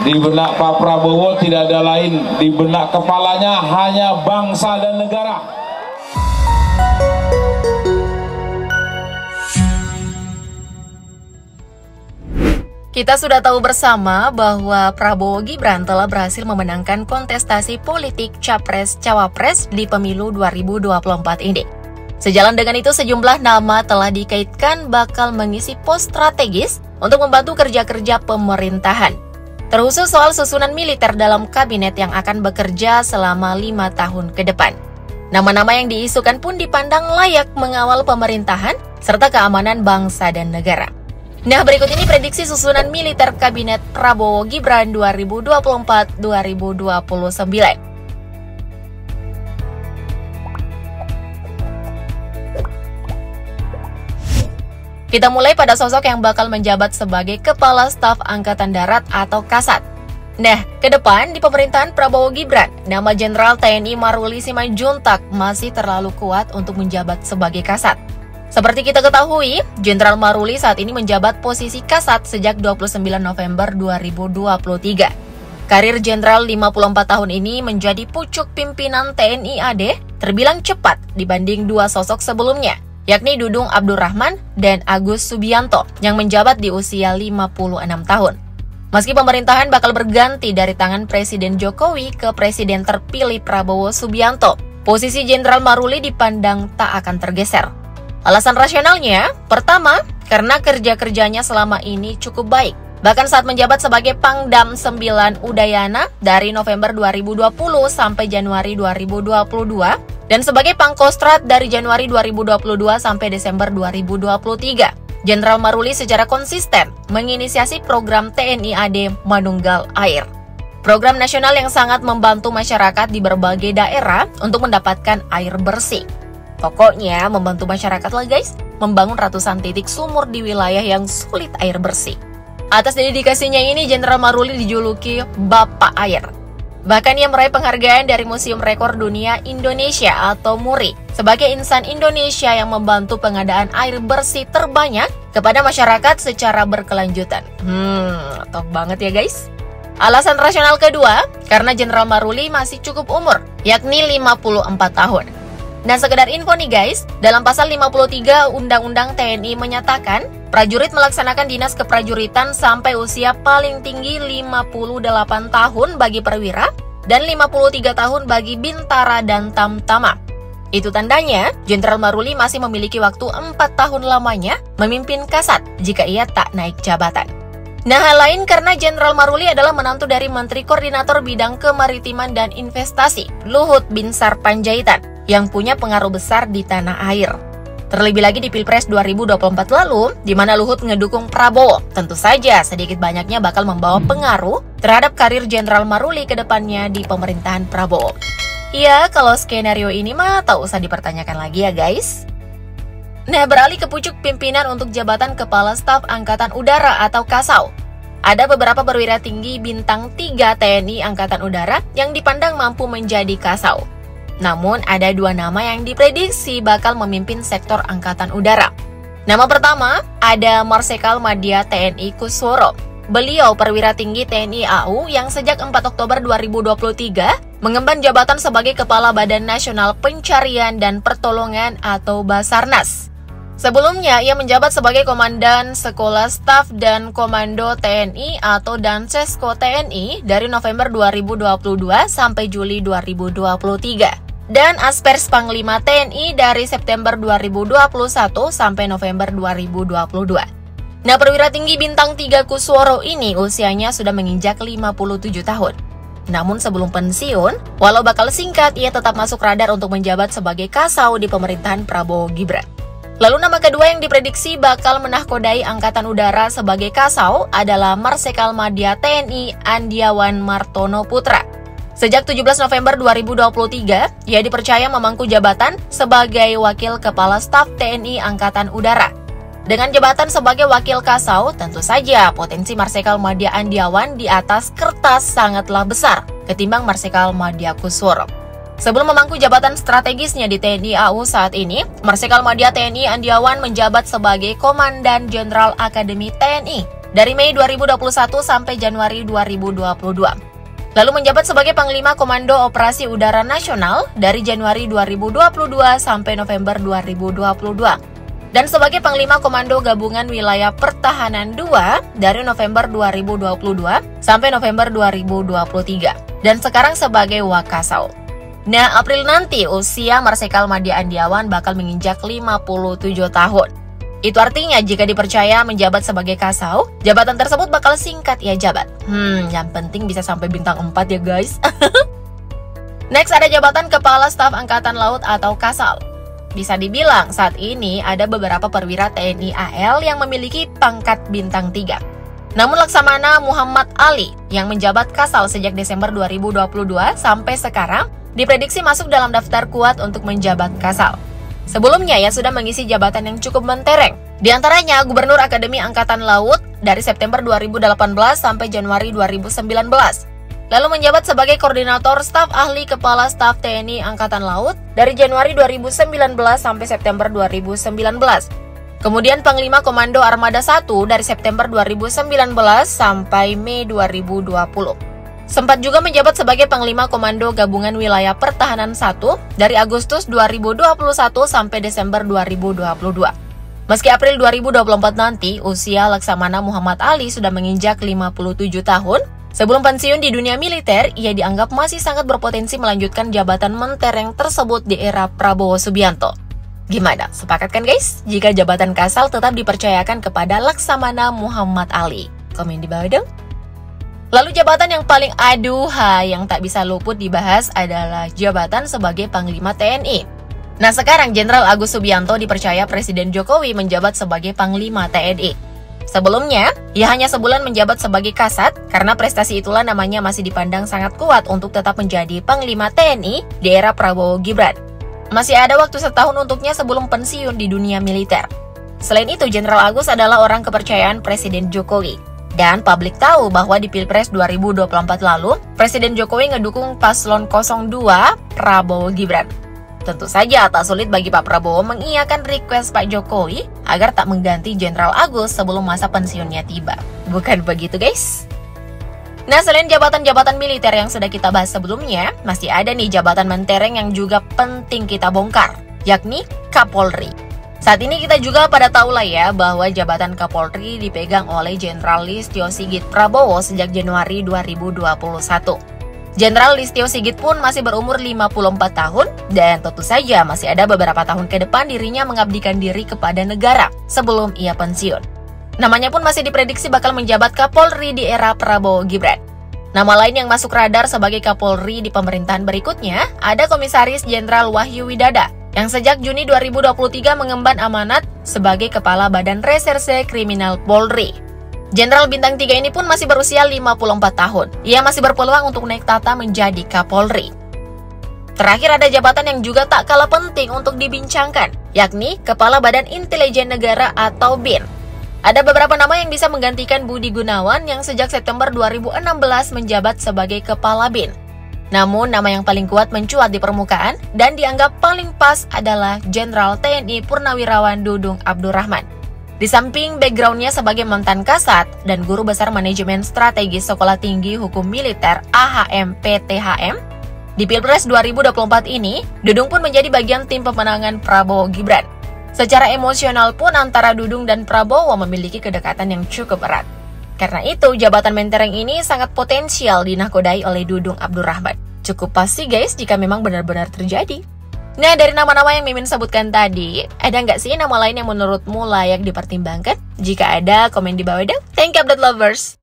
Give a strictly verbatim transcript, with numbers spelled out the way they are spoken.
Di benak Pak Prabowo tidak ada lain, di benak kepalanya hanya bangsa dan negara. Kita sudah tahu bersama bahwa Prabowo Gibran telah berhasil memenangkan kontestasi politik Capres-Cawapres di pemilu dua ribu dua puluh empat ini. Sejalan dengan itu, sejumlah nama telah dikaitkan bakal mengisi pos strategis untuk membantu kerja-kerja pemerintahan. Terkhusus soal susunan militer dalam kabinet yang akan bekerja selama lima tahun ke depan. Nama-nama yang diisukan pun dipandang layak mengawal pemerintahan serta keamanan bangsa dan negara. Nah, berikut ini prediksi susunan militer kabinet Prabowo Gibran dua ribu dua puluh empat sampai dua ribu dua puluh sembilan. Kita mulai pada sosok yang bakal menjabat sebagai Kepala Staf Angkatan Darat atau Kasat. Nah, ke depan di pemerintahan Prabowo Gibran, nama Jenderal T N I Maruli Simanjuntak masih terlalu kuat untuk menjabat sebagai Kasat. Seperti kita ketahui, Jenderal Maruli saat ini menjabat posisi Kasat sejak dua puluh sembilan November dua ribu dua puluh tiga. Karir Jenderal lima puluh empat tahun ini menjadi pucuk pimpinan T N I A D terbilang cepat dibanding dua sosok sebelumnya, yakni Dudung Abdurrahman dan Agus Subianto yang menjabat di usia lima puluh enam tahun. Meski pemerintahan bakal berganti dari tangan Presiden Jokowi ke Presiden terpilih Prabowo Subianto, posisi Jenderal Maruli dipandang tak akan tergeser. Alasan rasionalnya, pertama, karena kerja-kerjanya selama ini cukup baik. Bahkan saat menjabat sebagai Pangdam sembilan Udayana dari November dua ribu dua puluh sampai Januari dua ribu dua puluh dua, dan sebagai Pangkostrat dari Januari dua ribu dua puluh dua sampai Desember dua ribu dua puluh tiga. Jenderal Maruli secara konsisten menginisiasi program T N I A D Manunggal Air. Program nasional yang sangat membantu masyarakat di berbagai daerah untuk mendapatkan air bersih. Pokoknya membantu masyarakat lah guys, membangun ratusan titik sumur di wilayah yang sulit air bersih. Atas dedikasinya ini, Jenderal Maruli dijuluki Bapak Air. Bahkan ia meraih penghargaan dari Museum Rekor Dunia Indonesia atau MURI sebagai insan Indonesia yang membantu pengadaan air bersih terbanyak kepada masyarakat secara berkelanjutan. Hmm, top banget ya guys. Alasan rasional kedua, karena Jenderal Maruli masih cukup umur, yakni lima puluh empat tahun. Nah, sekedar info nih guys, dalam pasal lima puluh tiga Undang-Undang T N I menyatakan, prajurit melaksanakan dinas keprajuritan sampai usia paling tinggi lima puluh delapan tahun bagi perwira dan lima puluh tiga tahun bagi bintara dan tamtama. Itu tandanya, Jenderal Maruli masih memiliki waktu empat tahun lamanya memimpin Kasat jika ia tak naik jabatan. Nah, hal lain karena Jenderal Maruli adalah menantu dari Menteri Koordinator Bidang Kemaritiman dan Investasi, Luhut Binsar Panjaitan, yang punya pengaruh besar di tanah air. Terlebih lagi di Pilpres dua ribu dua puluh empat lalu, di mana Luhut ngedukung Prabowo, tentu saja sedikit banyaknya bakal membawa pengaruh terhadap karir Jenderal Maruli ke depannya di pemerintahan Prabowo. Ya, kalau skenario ini mah tak usah dipertanyakan lagi ya guys. Nah, beralih ke pucuk pimpinan untuk jabatan Kepala Staf Angkatan Udara atau Kasau. Ada beberapa perwira tinggi bintang tiga T N I Angkatan Udara yang dipandang mampu menjadi Kasau. Namun, ada dua nama yang diprediksi bakal memimpin sektor Angkatan Udara. Nama pertama, ada Marsikal Madya T N I Kusworo. Beliau perwira tinggi T N I A U yang sejak empat Oktober dua ribu dua puluh tiga mengemban jabatan sebagai Kepala Badan Nasional Pencarian dan Pertolongan atau Basarnas. Sebelumnya, ia menjabat sebagai Komandan Sekolah Staf dan Komando T N I atau Dansesko T N I dari November dua ribu dua puluh dua sampai Juli dua ribu dua puluh tiga. Dan Aspers Panglima T N I dari September dua ribu dua puluh satu sampai November dua ribu dua puluh dua. Nah, perwira tinggi bintang tiga Kusworo ini usianya sudah menginjak lima puluh tujuh tahun. Namun sebelum pensiun, walau bakal singkat, ia tetap masuk radar untuk menjabat sebagai Kasau di pemerintahan Prabowo Gibran. Lalu nama kedua yang diprediksi bakal menahkodai Angkatan Udara sebagai Kasau adalah Marsikal Madya T N I Andiawan Martono Putra. Sejak tujuh belas November dua ribu dua puluh tiga, ia dipercaya memangku jabatan sebagai Wakil Kepala Staf T N I Angkatan Udara. Dengan jabatan sebagai Wakil Kasau, tentu saja potensi Marsikal Madya Andiawan di atas kertas sangatlah besar ketimbang Marsikal Madya Kusworo. Sebelum memangku jabatan strategisnya di T N I A U saat ini, Marsikal Madya T N I Andiawan menjabat sebagai Komandan Jenderal Akademi T N I dari Mei dua ribu dua puluh satu sampai Januari dua ribu dua puluh dua. Lalu menjabat sebagai Panglima Komando Operasi Udara Nasional dari Januari dua ribu dua puluh dua sampai November dua ribu dua puluh dua. Dan sebagai Panglima Komando Gabungan Wilayah Pertahanan dua dari November dua ribu dua puluh dua sampai November dua ribu dua puluh tiga. Dan sekarang sebagai Wakasau. Nah, April nanti usia Marsikal Madya Andiawan bakal menginjak lima puluh tujuh tahun. Itu artinya jika dipercaya menjabat sebagai Kasau, jabatan tersebut bakal singkat ia jabat. Hmm, yang penting bisa sampai bintang empat ya guys. Next ada jabatan Kepala Staf Angkatan Laut atau Kasal. Bisa dibilang saat ini ada beberapa perwira T N I A L yang memiliki pangkat bintang tiga. Namun Laksamana Muhammad Ali yang menjabat Kasal sejak Desember dua ribu dua puluh dua sampai sekarang diprediksi masuk dalam daftar kuat untuk menjabat Kasal. Sebelumnya ia sudah mengisi jabatan yang cukup mentereng. Di antaranya Gubernur Akademi Angkatan Laut dari September dua ribu delapan belas sampai Januari dua ribu sembilan belas. Lalu menjabat sebagai Koordinator Staf Ahli Kepala Staf T N I Angkatan Laut dari Januari dua ribu sembilan belas sampai September dua ribu sembilan belas. Kemudian Panglima Komando Armada satu dari September dua ribu sembilan belas sampai Mei dua ribu dua puluh. Sempat juga menjabat sebagai Panglima Komando Gabungan Wilayah Pertahanan satu dari Agustus dua ribu dua puluh satu sampai Desember dua ribu dua puluh dua. Meski April dua ribu dua puluh empat nanti usia Laksamana Muhammad Ali sudah menginjak lima puluh tujuh tahun, sebelum pensiun di dunia militer, ia dianggap masih sangat berpotensi melanjutkan jabatan mentereng tersebut di era Prabowo Subianto. Gimana? Sepakat kan guys? Jika jabatan Kasal tetap dipercayakan kepada Laksamana Muhammad Ali. Komen di bawah dong. Lalu jabatan yang paling aduhai yang tak bisa luput dibahas adalah jabatan sebagai Panglima T N I. Nah sekarang Jenderal Agus Subianto dipercaya Presiden Jokowi menjabat sebagai Panglima T N I. Sebelumnya, ia hanya sebulan menjabat sebagai Kasat karena prestasi itulah namanya masih dipandang sangat kuat untuk tetap menjadi Panglima T N I di era Prabowo Gibran. Masih ada waktu setahun untuknya sebelum pensiun di dunia militer. Selain itu, Jenderal Agus adalah orang kepercayaan Presiden Jokowi. Dan publik tahu bahwa di Pilpres dua ribu dua puluh empat lalu, Presiden Jokowi ngedukung paslon nol dua Prabowo Gibran. Tentu saja tak sulit bagi Pak Prabowo mengiyakan request Pak Jokowi agar tak mengganti Jenderal Agus sebelum masa pensiunnya tiba. Bukan begitu guys? Nah selain jabatan-jabatan militer yang sudah kita bahas sebelumnya, masih ada nih jabatan mentereng yang juga penting kita bongkar, yakni Kapolri. Saat ini kita juga pada tahu lah ya bahwa jabatan Kapolri dipegang oleh Jenderal Listio Sigit Prabowo sejak Januari dua ribu dua puluh satu. Jenderal Listio Sigit pun masih berumur lima puluh empat tahun dan tentu saja masih ada beberapa tahun ke depan dirinya mengabdikan diri kepada negara sebelum ia pensiun. Namanya pun masih diprediksi bakal menjabat Kapolri di era Prabowo Gibran. Nama lain yang masuk radar sebagai Kapolri di pemerintahan berikutnya ada Komisaris Jenderal Wahyu Widada yang sejak Juni dua ribu dua puluh tiga mengemban amanat sebagai Kepala Badan Reserse Kriminal Polri. Jenderal Bintang tiga ini pun masih berusia lima puluh empat tahun. Ia masih berpeluang untuk naik tata menjadi Kapolri. Terakhir ada jabatan yang juga tak kalah penting untuk dibincangkan, yakni Kepala Badan Intelijen Negara atau B I N. Ada beberapa nama yang bisa menggantikan Budi Gunawan yang sejak September dua ribu enam belas menjabat sebagai Kepala B I N. Namun, nama yang paling kuat mencuat di permukaan dan dianggap paling pas adalah Jenderal T N I Purnawirawan Dudung Abdurrahman. Di samping backgroundnya sebagai mantan Kasat dan Guru Besar Manajemen Strategis Sekolah Tinggi Hukum Militer A H M P T H M, di Pilpres dua ribu dua puluh empat ini, Dudung pun menjadi bagian tim pemenangan Prabowo Gibran. Secara emosional pun antara Dudung dan Prabowo memiliki kedekatan yang cukup erat. Karena itu, jabatan mentereng ini sangat potensial dinakodai oleh Dudung Abdurrahman. Cukup pasti guys jika memang benar-benar terjadi. Nah, dari nama-nama yang Mimin sebutkan tadi, ada nggak sih nama lain yang menurutmu layak dipertimbangkan? Jika ada, komen di bawah dong. Thank you update lovers!